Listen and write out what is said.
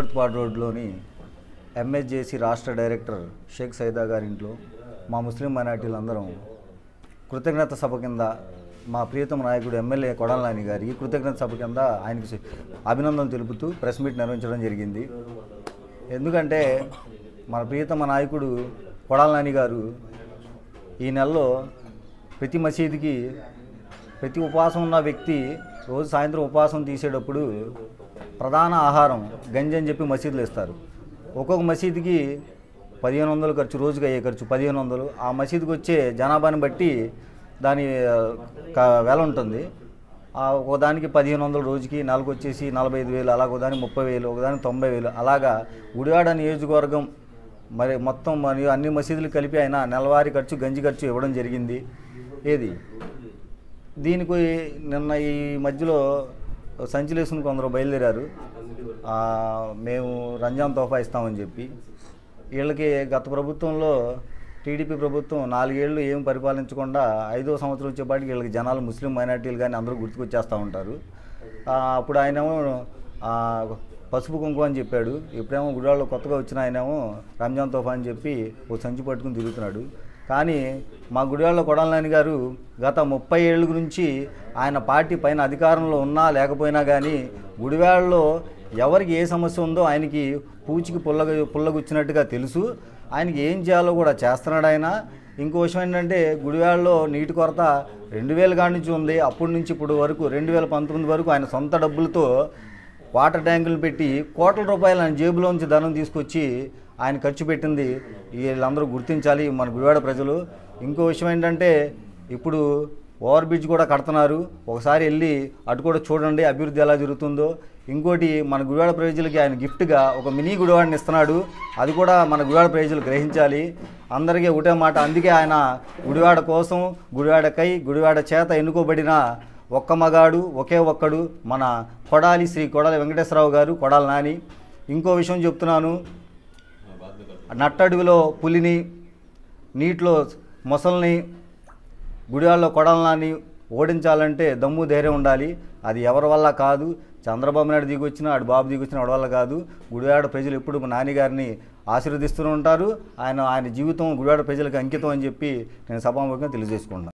గుడివర్తిపాడు రోడ్లోని ఎంఎస్జేసీ రాష్ట్ర డైరెక్టర్ షేక్ సైదా గారి ఇంట్లో మా ముస్లిం మైనార్టీలందరం కృతజ్ఞత సభ కింద మా ప్రియతమ నాయకుడు ఎమ్మెల్యే కొడాలి నాని గారి కృతజ్ఞత సభ కింద ఆయనకి అభినందనలు తెలుపుతూ ప్రెస్ మీట్ నిర్వహించడం జరిగింది. ఎందుకంటే మన ప్రియతమ నాయకుడు కొడాలి నాని గారు ఈ నెలలో ప్రతి మసీదుకి ప్రతి ఉపవాసం ఉన్న వ్యక్తి రోజు సాయంత్రం ఉపవాసం తీసేటప్పుడు ప్రధాన ఆహారం గంజి అని చెప్పి మసీదులు ఇస్తారు. ఒక్కొక్క మసీదుకి 1500 ఖర్చు, రోజుకి అయ్యే ఖర్చు 1500. ఆ మసీదుకి వచ్చే జనాభాని బట్టి దాని వెల ఉంటుంది. ఒక దానికి 1500 రోజుకి, నెలకు వచ్చేసి 45,000, అలాగ ఒకదానికి 30,000, ఒకదానికి 90,000, అలాగా గుడివాడ నియోజకవర్గం మరి మొత్తం మరియు అన్ని మసీదులు కలిపి ఆయన నెలవారీ ఖర్చు గంజి ఖర్చు ఇవ్వడం జరిగింది. దీనికి నిన్న ఈ మధ్యలో సంచిలేసుకుని కొందరు బయలుదేరారు. మేము రంజాన్ తోఫా ఇస్తామని చెప్పి. వీళ్ళకి గత ప్రభుత్వంలో టీడీపీ ప్రభుత్వం 4 ఏళ్ళు ఏం పరిపాలించకుండా 5వ సంవత్సరం వచ్చేపాటికి వీళ్ళకి జనాలు ముస్లిం మైనార్టీలు కానీ అందరూ గుర్తుకొచ్చేస్తూ ఉంటారు. అప్పుడు ఆయనేమో పసుపు కుంకుమ అని చెప్పాడు. ఇప్పుడేమో గుడివాడలో కొత్తగా వచ్చిన ఆయనేమో రంజాన్ తోఫా అని చెప్పి ఓ సంచి పట్టుకుని తిరుగుతున్నాడు. కానీ మా గుడివాడలో కొడాలి నాని గారు గత 30 ఏళ్ళ నుంచి ఆయన పార్టీ పైన అధికారంలో ఉన్నా లేకపోయినా కానీ గుడివాడలో ఎవరికి ఏ సమస్య ఉందో ఆయనకి పూచికి పుల్లగుచ్చినట్టుగా తెలుసు. ఆయనకి ఏం చేయాలో కూడా చేస్తున్నాడు ఆయన. ఇంకో విషయం ఏంటంటే గుడివాడలో నీటి కొరత 2000 కాడి నుంచి ఉంది. అప్పటి నుంచి ఇప్పుడు వరకు 2019 వరకు ఆయన సొంత డబ్బులతో వాటర్ ట్యాంకులు పెట్టి కోట్ల రూపాయలు ఆయన జేబులోంచి ధనం తీసుకొచ్చి ఆయన ఖర్చు పెట్టింది వీళ్ళందరూ గుర్తించాలి మన గుడివాడ ప్రజలు. ఇంకో విషయం ఏంటంటే ఇప్పుడు ఓవర్ బ్రిడ్జ్ కూడా కడుతున్నారు. ఒకసారి వెళ్ళి అటు కూడా చూడండి అభివృద్ధి ఎలా జరుగుతుందో. ఇంకోటి మన గుడివాడ ప్రజలకి ఆయన గిఫ్ట్గా ఒక మినీ గుడివాడని ఇస్తున్నాడు. అది కూడా మన గుడివాడ ప్రజలు గ్రహించాలి. అందరికీ ఒకటే మాట. అందుకే ఆయన గుడివాడ కోసం, గుడివాడకై, గుడివాడ చేత ఎన్నుకోబడిన ఒక్క మగాడు, ఒకే ఒక్కడు మన కొడాలి శ్రీ కొడాలి వెంకటేశ్వరరావు గారు, కొడాలి నాని. ఇంకో విషయం చెప్తున్నాను. నట్టడుగులో పులిని, నీటిలో మొసల్ని గుడివాడలో కొడాలి నాని ఓడించాలంటే దమ్ము ధైర్యం ఉండాలి. అది ఎవరి వల్ల కాదు. చంద్రబాబు నాయుడు దిగొచ్చినా, ఆడు బాబు దిగొచ్చినా వాడి వల్ల కాదు. గుడివాడ ప్రజలు ఎప్పుడు నాని గారిని ఆశీర్వదిస్తూ ఉంటారు. ఆయన జీవితం గుడివాడ ప్రజలకు అంకితం అని చెప్పి నేను సభాముఖంగా తెలియజేసుకుంటున్నాను.